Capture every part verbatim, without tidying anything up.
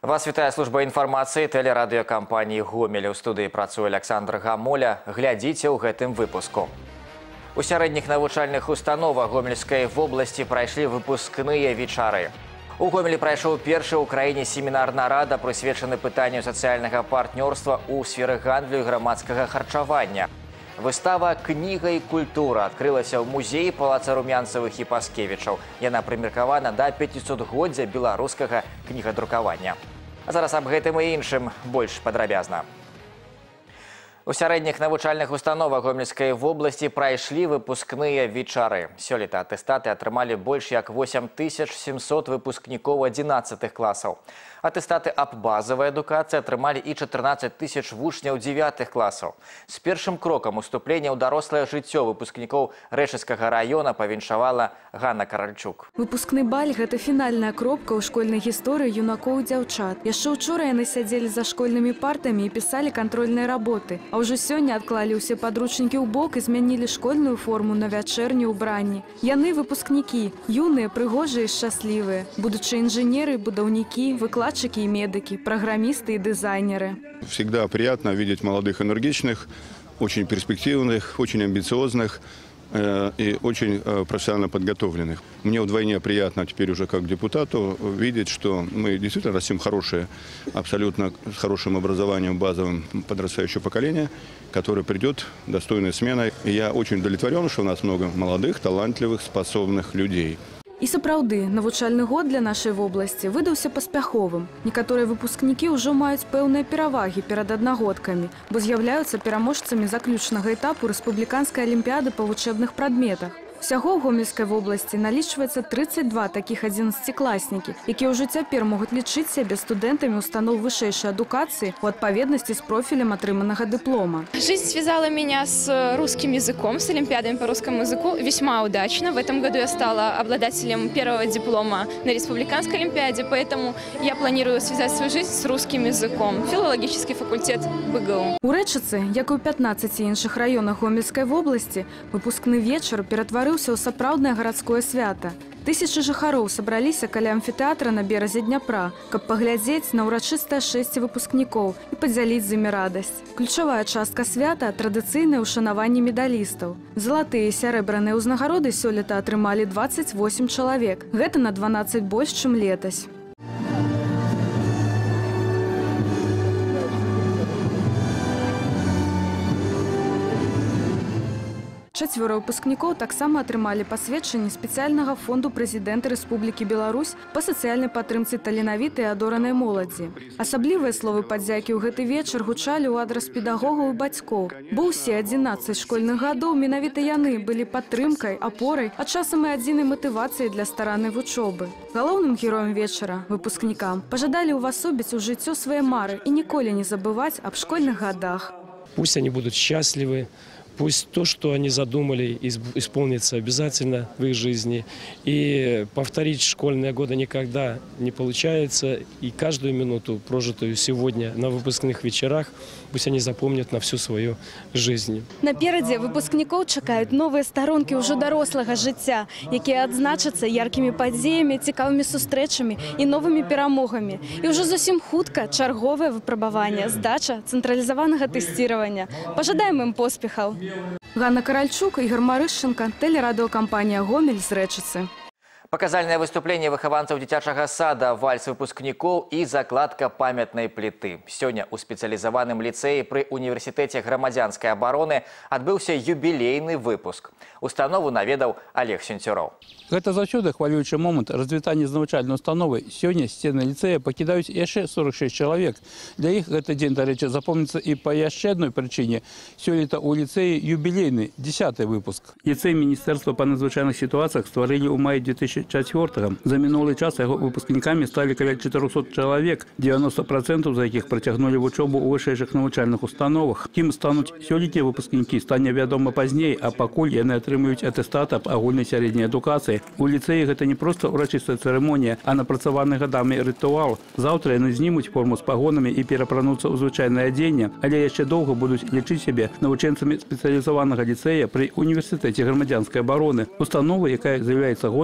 Вас вітае служба інфармацыі тэлерадыёкампаніі «Гомель». У студыі працуе Александр Гамоля. Глядзіце ў гэтым выпуску. У сярэдніх навучальных установах Гомельскай вобласці прайшлі выпускныя вечары. У Гомелі прайшоў першы ў краіне семінар-нарада, прысвечаны пытанню сацыяльнага партнёрства ў сферы гандлю і грамадскага харчавання. Выстава «Кніга і культура» адкрылася ў музеі палаца Румянцевых і Паскевічаў. Яна прымеркавана да пяцісотгоддзя беларускага кнігадрукавання. А зараз аб гэтым і іншым больш падрабязна. У сярэдніх навучальных установах Гомельскай вобласці прайшлі выпускныя вечары. Сёлета атэстаты атрымалі больш як восем тысяч сямсот выпускнікоў адзінаццатых класаў. Атэстаты аб базавай адукацыі атрымалі і чатырнаццаць тысяч вучняў дзевятых класаў. З першым крокам уступлення ў дарослае жыццё выпускнікоў Рэчыцкага раёна павіншавала Ганна Каральчук. Выпускны баль – гэта фінальная кропка ў школьнай гісторыі юнакоў і дзяўчат. Яшчэ ўчора яны сядзелі за школьнымі партамі і пісалі кантрольныя работы. А ўжо сёння адклалі ўсе падручнікі ў бок і змянілі школьную форму на вячэрні ўбранні. Яны выпускнікі, юныя, прыгожыя і шчаслівыя. Будучы інжынеры, будаўнікі, выкладчыкі і медыкі, праграмісты і дызайнеры. Всегда приятно видеть молодых, энергичных, очень перспективных, очень амбициозных и очень профессионально подготовленных. Мне вдвойне приятно теперь уже как депутату видеть, что мы действительно растим хорошее, абсолютно с хорошим образованием базовым подрастающее поколение, которое придет достойной сменой. И я очень удовлетворен, что у нас много молодых, талантливых, способных людей. І сапраўды, навучальны год для нашай вобласці выдаўся паспяховым. Некаторыя выпускнікі ўжо маюць пэўныя перавагі перад аднагодкамі, бо з'яўляюцца пераможцамі заключнага этапу рэспубліканскай алімпіяды па вучэбных прадметах. Всяго ў Гомельскай вобласці налічваецца тридцать два такіх адзінаццацікласнікі, якія ўжо цяпер могуць лічыць сябе студэнтамі устаноў вышэйшай адукацыі у адпаведнасці з профілем атрыманага дыплома. Жизнь связала меня с русским языком, с олимпиадами по русскому языку весьма удачно. В этом году я стала обладателем первого диплома на республиканской олимпиаде, поэтому я планирую связать свою жизнь с русским языком. Филологический факультет БГУ. У Рэчыцы, як і ў пятнаццаці іншых раёнах Гомельскай вобласці, выпускны вечар ператварыўся ў сапраўднае гарадское свята. Тысячы жыхароў сабраліся каля амфітэатра на беразе Дняпра, каб паглядзець на ўрачыстае шэсце выпускнікоў і падзяліць з імі радасць. Ключавая частка свята – традыцыйнае ўшанаванне медалістаў. Залатыя і сярэбраныя ўзнагароды сёлета атрымалі дваццаць восем чалавек. Гэта на дванаццаць больш, чым летась. Чацвёра выпускнікоў таксама атрымалі пасведчанне спецыяльнага фонду прэзідэнта Рэспублікі Беларусь па сацыяльнай падтрымцы таленавітай і адоранай моладзі. Асаблівыя словы падзякі ў гэты вечар гучалі ў адрас педагогаў і бацькоў, бо ўсе адзінаццаць школьных гадоў менавіта яны былі падтрымкай, апорай, а часам і адзінай матывацыяй для стараннай вучобы. Галоўным героем вечара, выпускнікам, пажадалі ўвасобіць у жыццё свае мары і ніколі не забываць аб школьных гадах. Пусть они будут счастливы. Пусть то, что они задумали, исполнится обязательно в их жизни. И повторить школьные годы никогда не получается. И каждую минуту, прожитую сегодня на выпускных вечерах, пусть они запомнят на всю свою жизнь. Наперадзе выпускнікоў чакаюць новыя старонкі ўжо дарослага жыцця, якія адзначацца яркімі падзеямі, цікавымі сустрэчамі і новымі перамогамі. І ўжо зусім хутка чарговае выпрабаванне, здача цэнтралізаванага тэсціравання. Пажадаем ім поспехаў. Ганна Каральчук, Ігор Марышченко, тэлерадыёкампанія «Гомель» з Рэчыцы. Паказальнае выступленне выхаванцаў дзіцячага сада, вальс выпускнікоў і закладка памятнай пліты. Сёння ў спецыялізаваным ліцэі пры універсітэце грамадзянскай абароны адбыўся юбілейны выпуск. Установу наведаў Олег Сенцюроў. Гэта заўсёды хвалюючы момант развітання з навучальнай установай. Сёння сцены ліцэя пакідаюць яшчэ сорок шэсць чалавек. Для іх гэты дзень, дарэчы, запомніцца і па яшчэ адной прычыне. Сёлета ў ліцэі юбілейны дзясяты выпуск. Ліцэй Міністэрства па надзвычайных сітуацыях стварылі ў маі две тысячи чацвёртага. За мінулы час яго выпускнікамі сталі каля чатырохсот чалавек, дзевяноста працэнтаў з якіх працягнулі вучобу ў вышэйшых навучальных установах. Кім стануць сёлетнія выпускнікі, стане вядома пазней, а пакуль яны атрымаюць атэстат аб агульнай сярэдняй адукацыі. У ліцэі гэта не проста ўрачыстая цырымонія, а напрацаваны гадамі рытуал. Заўтра яны знімуць форму з пагонамі і перапрануцца ў звычайнае адзенне, але яшчэ доўга будуць лічыць сябе навучэнцамі спецыялізаванага ліцэя пры універсітэце грамадзянскай абароны, установы, якая з'яўляецца гонарам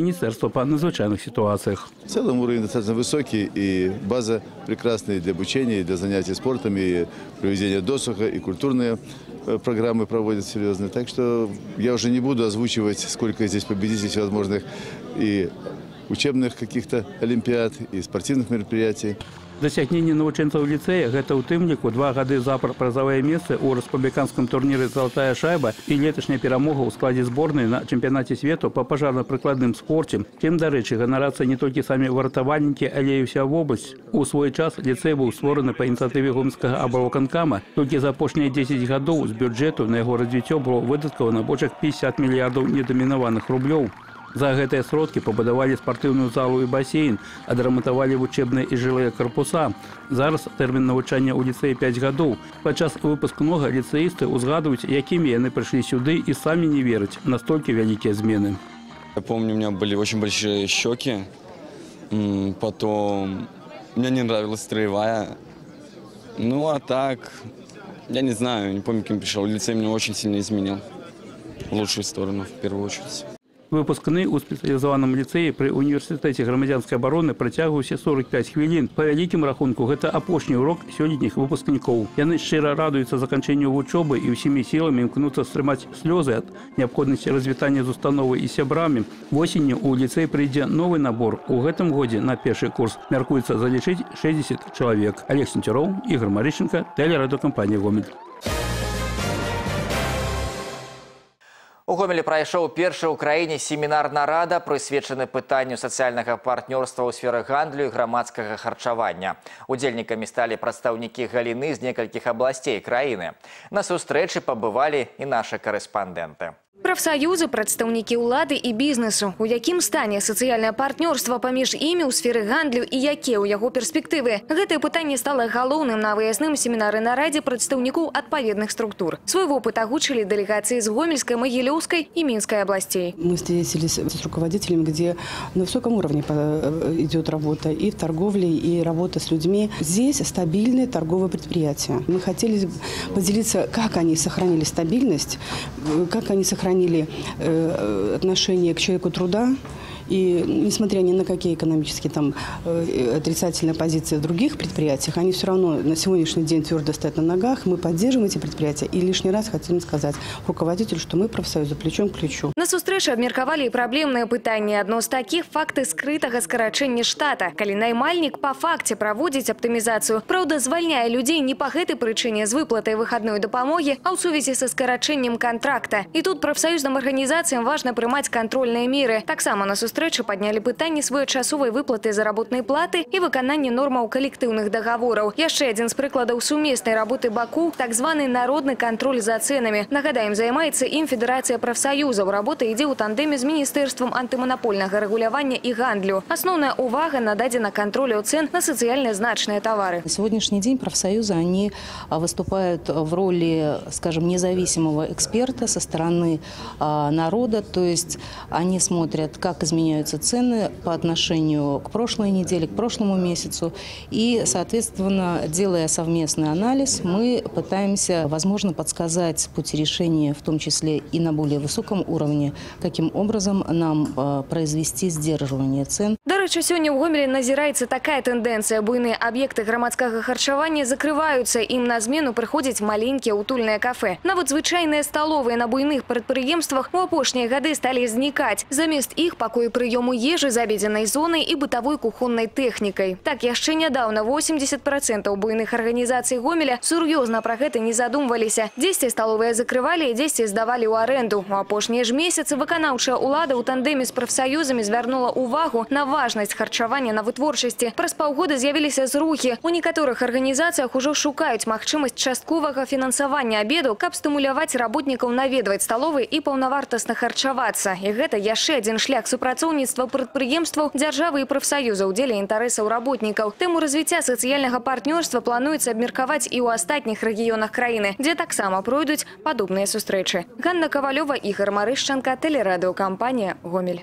Министерства по надзвычайных ситуациях. В целом уровень достаточно высокий, и база прекрасная для обучения, и для занятий спортом, и проведения досуга, и культурные программы проводят серьезные. Так что я уже не буду озвучивать, сколько здесь победителей всевозможных и учебных каких-то олимпиад, и спортивных мероприятий. Досягненне навучэнцаў ліцэя гэта ў тым ліку два гады запар прызавыя месцы ў рэспубліканскім турніры «Золотая шайба» і леташняя перамога ў складзе зборнай на чэмпіянаце свету па пажарна-прыкладным спорце. Чым, дарэчы, ганарацца не толькі самі выратавальнікі, але і ўся вобласць. У свой час ліцэй быў створаны па ініцыятыве гомельскага аблвыканкама. Толькі за апошнія дзесяць гадоў з бюджэту на яго развіццё было выдаткавана больш як пятьдесят мільярдаў недамінаваных рублёў. За гэтыя сродкі пабудавалі спартыўную залу і басейн, адрамантавалі вучэбныя і жылыя карпуса. Зараз тэрмін навучання ў ліцэі пять гадоў. Падчас выпускнога ліцэісты ўзгадваюць, якімі яны прыйшлі сюды і самі не вераць, настолькі вялікія змены. Я помню, у меня были очень большие щеки. Потом мне не нравилась строевая. Ну а так, я не знаю, не помню, кем пришел. Лицей меня очень сильно изменил. В лучшую сторону, в первую очередь. Выпускны ў спецыялізаваным ліцэі пры універсітэце грамадзянскай абароны працягваўся сорок пять хвілін. Па вялікім рахунку, гэта апошні урок сёлетніх выпускнікоў. Яны шчыра радуюцца заканчэнню вучобы і ўсімі сіламі імкнуцца стрымаць слёзы ад неабходнасці развітання з установай і сябрамі. Восенню ў ліцэй прыйдзе новы набор. У гэтым годзе на першы курс мяркуецца залічыць шестьдесят чалавек. Олег Сенцюроў, Ігор Марышченко, тэлерадыёкампанія «Гомель». У Гомелі прайшоў першы ў краіне семінар-нарада, прысвечаны пытанню сацыяльнага партнёрства ў сферы гандлю і грамадскага харчавання. Удзельнікамі сталі прадстаўнікі галіны з некалькіх абласцей краіны. На сустрэчы пабывалі і нашы карэспандэнты. Прафсаюзы, прадстаўнікі ўлады і бізнесу. У якім стане сацыяльнае партнёрства паміж імі ў сферы гандлю і якія ў яго перспектывы? Гэтае пытанне стала галоўным на выязным семінары-нарадзе прадстаўнікоў адпаведных структур. Свой вопыт агучылі дэлегацыі з Гомельскай, Могилёвской и Минской областей. Мы встретились с руководителями, где на высоком уровне идет работа и в торговле, и работа с людьми. Здесь стабильные торговые предприятия. Мы хотели поделиться, как они сохранили стабильность, как они сохранили отношение к человеку труда. И несмотря ни на какие экономические там, отрицательные позиции в других предприятиях, они все равно на сегодняшний день твердо стоят на ногах. Мы поддерживаем эти предприятия. И лишний раз хотим сказать руководителю, что мы профсоюзы плечом к плечу. На сустрэчы абмеркавалі і праблемныя пытанні. Адно з такіх – факты скрытага скарачэння штата. Калі наймальнік па факце праводзіць аптымізацыю, праўда, звальняе людзей не па гэтай прычыне з выплатай выхадной дапамогі, а ў сувязі са скарачэннем кантракта. І тут прафсаюзным арганізацыям важна прымаць кантрольныя меры. Таксама на сустрэчы Сустрэчы паднялі пытанні своечасовай выплаты заработнай платы і выканання нормаў калектыўных дагавораў. Яшчэ адзін з прыкладаў сумеснай работы Баку – так званы народны кантроль за цэнамі. Нагадаем, займаецца ім Федэрацыя прафсаюзаў. Работа ідзе ў тандеме з Міністэрствам антыманапольнага рэгулявання і гандлю. Асноўная увага нададзена кантролю цен на сацыяльна значныя товары. На сегодняшний день профсоюзы они выступают в роли, скажем, независимого эксперта со стороны народа. То есть они смотрят, как изменяются меняются цены по отношению к прошлой неделе, к прошлому месяцу. И, соответственно, делая совместный анализ, мы пытаемся, возможно, подсказать пути решения, в том числе и на более высоком уровне, каким образом нам произвести сдерживание цен. Дарэчы, сёння ў Гомелі назіраецца такая тэндэнцыя. Буйныя аб'екты грамадскага харчавання закрываюцца. Ім на змену прыходзяць маленькія утульныя кафе. Нават звычайныя сталовыя на буйных прадпрыемствах у апошнія гады сталі знікаць. Замест іх пакоі прыёму ежы з абедзенай зонай і бытавой кухоннай тэхнікай. Так, яшчэ нядаўна восемьдесят процентов буйных арганізацый Гомеля сур'ёзна пра гэта не задумваліся. Дзесьці сталовыя закрывалі, дзесьці здавалі ў арэнду. У апошнія ж месяцы выканаўчая ўлада ў тандеме з прафсаюзамі звярнула увагу на важнасць харчавання на вытворчасці. Праз паўгода з'явіліся зрухі. У некаторых арганізацыях ужо шукаюць магчымасць частковага фінансавання абеду, каб стымуляваць работнікаў наведваць сталовы і паўнавартасна харчавацца. І гэта яшчэ адзін шлях супрацоўніцтва прадпрыемстваў, дзяржавы і прафсаюза ў дзеле інтарэсаў работнікаў. Тэму развіцця сацыяльнага партнёрства плануецца абмеркаваць і ў астатніх рэгіёнах краіны, дзе таксама пройдуць падобныя сустрэчы. Ганна Кавалёва, Ігор Марышченко, тэлерадыёкампанія «Гомель».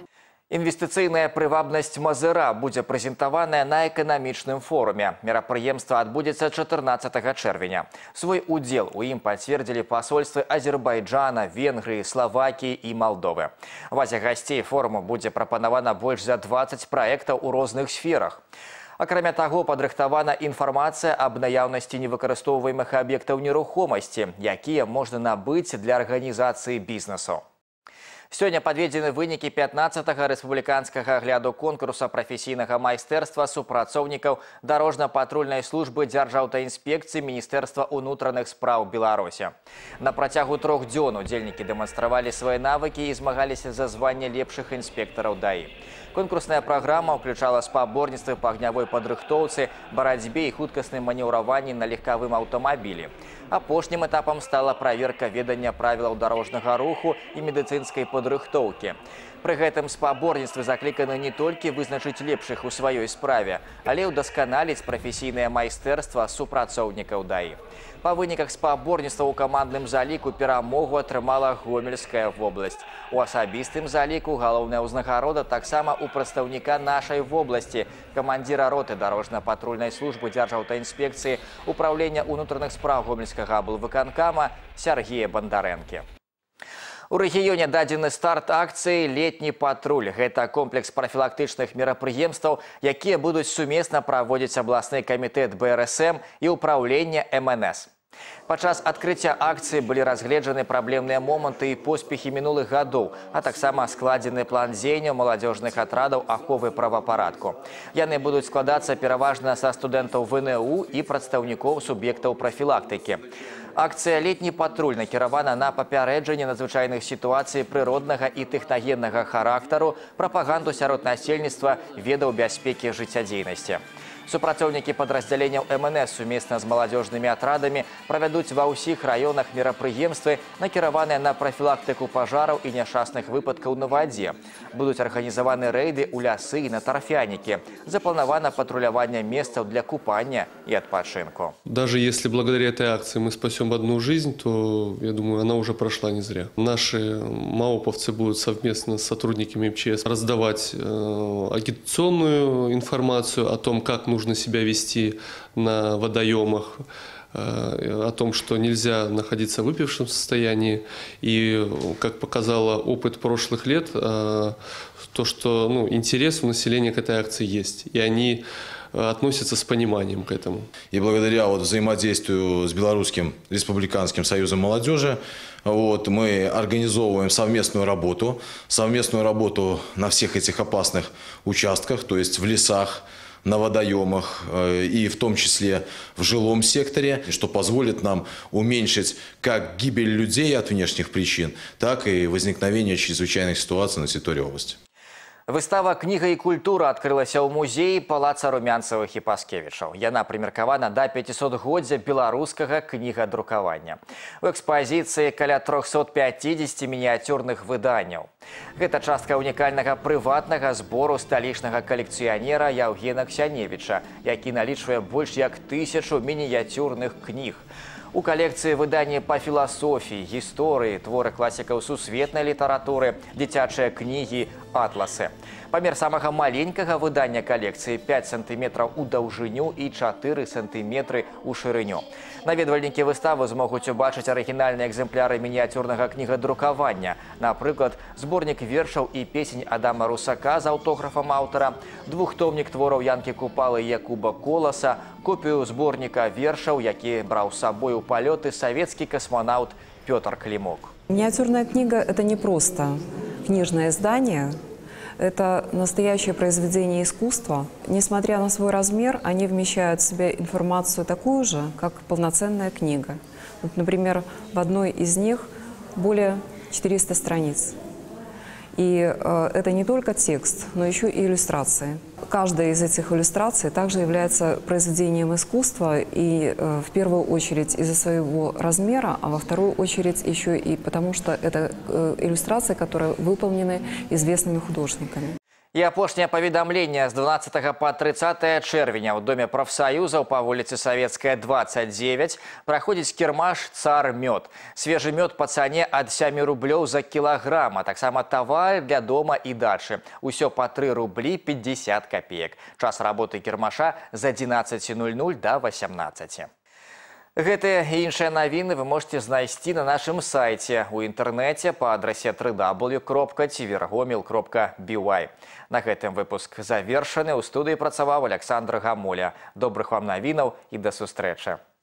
Інвестыцыйная прывабнасць Мазыра будзе прэзентаваная на эканамічным форуме. Мерапрыемства адбудзецца чатырнаццатага чэрвеня. Свой удзел у ім пацвердзілі пасольствы Азербайджана, Венгрыі, Славакіі і Малдовы. Вазе гасцей форуму будзе прапанавана больш за дваццаць праектаў у розных сферах. Акрамя таго, падрыхтавана інфармацыя аб наяўнасці невыкарыстоўваемых аб'ектаў нерухомасці, якія можна набыць для арганізацыі бізнесу. Сёння падведзены вынікі пятнаццатага рэспубліканскага агляду конкурса прафесійнага майстэрства супрацоўнікаў дарожна-патрульнай службы Дзяржаўтаінспекцыі Міністэрства ўнутраных спраў Беларусі. На працягу трох дзён удзельнікі дэманстравалі свае навыкі і змагаліся за званне лепшых інспектараў ДАІ. Конкурсная праграма ўключала спаборніцтвы па агнявой падрыхтоўцы, барацьбе і хуткасным манеўраванні на легкавым аўтамабілі. Апошнім этапам стала праверка ведання правілаў дарожнага руху і медыцынскай падрыхтоўкі. Пры гэтым спаборніцтвы закліканы не толькі вызначыць лепшых у сваёй справе, але ўдасканаліць прафесійнае майстэрства супрацоўнікаў ДАІ. Па выніках спаборніцтва ў камандным заліку перамогу атрымала Гомельская вобласць. У асабістым заліку галоўная ўзнагарода таксама у прадстаўніка нашай вобласці, камандзіра роты дарожна-патрульнай службы Дзяржаўтаінспекцыі Управлення ўнутраных спраў Гомельскага аблвыканкама Сергея Бандарэнкі. У рэгіёне дадзены старт акцыі «Летні патруль». Гэта комплекс прафілактычных мерапрыемстваў, якія будуць сумесна праводзіць абласны камітэт Бэ Эр Эс Эм і ўпраўленне Эм Эн Эс. Падчас адкрыцця акцыі былі разгледжаны праблемныя моманты і поспехі мінулых гадоў, а таксама складзены план дзеянняў маладзёжных атрадаў аховы правапарадку. Яны будуць складацца пераважна са студэнтаў Вэ Эн У і прадстаўнікоў суб'ектаў прафілактыкі. Акцыя «Летні патруль» накіравана на папярэджанне надзвычайных сітуацый прыроднага і тэхнагеннага характару, прапаганду сярод насельніцтва, ведаў бяспекі жыццядзейнасці. Супрацоўнікі падраздзяленняў Эм Эн Эс сумесна з маладзёжнымі атрадамі правядуць ва ўсіх раёнах мерапрыемствы, накіраваныя на прафілактыку пажараў і няшчасных выпадкаў на вадзе. Будуць арганізаваны рэйды ў лясы і на тарфянікі. Запланавана патруляванне месцаў для купання і адпачынку. Даже если благодаря этой акции мы спасем одну жизнь, то, я думаю, она уже прошла не зря. Наши маоповцы будут совместно с сотрудниками Эм Че Эс раздавать э, агитационную информацию о том, как нужно себя вести на водоемах, о том, что нельзя находиться в выпившем состоянии. И, как показало опыт прошлых лет, то, что ну, интерес у населения к этой акции есть. И они относятся с пониманием к этому. И благодаря вот взаимодействию с Белорусским республиканским союзом молодежи вот, мы организовываем совместную работу, совместную работу на всех этих опасных участках, то есть в лесах, на водоемах и в том числе в жилом секторе, что позволит нам уменьшить как гибель людей от внешних причин, так и возникновение чрезвычайных ситуаций на территории области. Выстава «Кніга і культура» адкрылася ў музеі Палаца Румянцавых і Паскевічаў. Яна прымеркавана да пяцісотгоддзя беларускага кнігадрукавання. У экспазіцыі каля трохсот пяцідзесяці мініяцюрных выданняў. Гэта частка унікальнага прыватнага збору сталічнага калекцыянера Яўгена Ксяневіча, які налічвае больш як тысячу мініяцюрных кніг. У калекцыі выданні па філасофіі, гісторыі, творы класікаў сусветнай літаратуры, дзіцячыя кнігі, атласы. Памер самага маленькага выдання калекцыі пяць сантыметраў у даўжыню і чатыры сантыметры ў шырыню. Наведвальнікі выставы змогуць убачыць арыгінальныя экземпляры мініяцюрнага кнігадрукавання. Напрыклад, зборнік вершаў і песень Адама Русака з аўтографам аўтара, двухтомнік твораў Янкі Купалы і Якуба Коласа, копію зборніка вершаў, які браў з сабой у палёты савецкі касманаўт Пётр Клімок. Миниатюрная книга – это не просто книжное издание, это настоящее произведение искусства. Несмотря на свой размер, они вмещают в себя информацию такую же, как полноценная книга. Вот, например, в одной из них более четырёхсот страниц. И э, это не только текст, но еще и иллюстрации. Каждая из этих иллюстраций также является произведением искусства, и э, в первую очередь из-за своего размера, а во вторую очередь еще и потому, что это э, иллюстрации, которые выполнены известными художниками. И апошняе паведамленне с дванадцатого по тридцатое чэрвеня в Доме профсоюзов по улице Советская, двадцать девять проходит кірмаш «Цар мёд». Свежий мёд по цене от семи рублёў за килограмм, а так само товар для дома и дачы. Усё по три рубли пятьдесят копеек. Час работы кірмаша с одиннадцати ноль-ноль до восемнадцати. Гэтыя і іншыя навіны вы можете знайсці на нашым сайце у інтэрнэце па адрасе дабл ю дабл ю дабл ю кропка цівергомел кропка би вай. На гэтым выпуск завершаны. У студыі працаваў Александр Гамоля. Добрых вам навінаў і да сустрэчы.